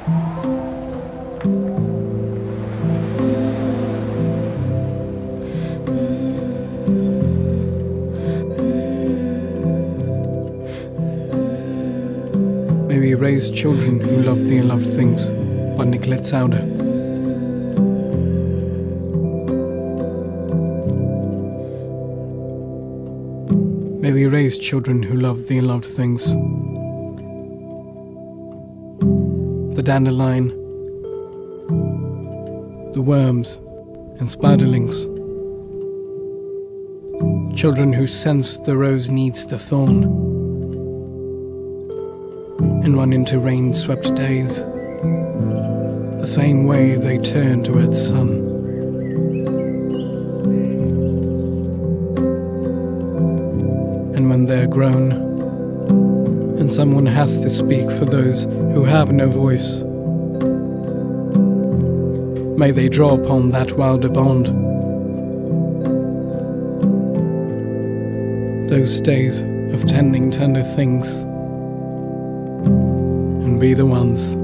May we raise children who love the unloved things, by Nicolette Sowder. May we raise children who love the unloved things. The dandelion, the worms and spiderlings. Children who sense the rose needs the thorn and run into rain-swept days, the same way they turn towards sun. And when they're grown, and someone has to speak for those who have no voice, may they draw upon that wilder bond. Those days of tending tender things, and be the ones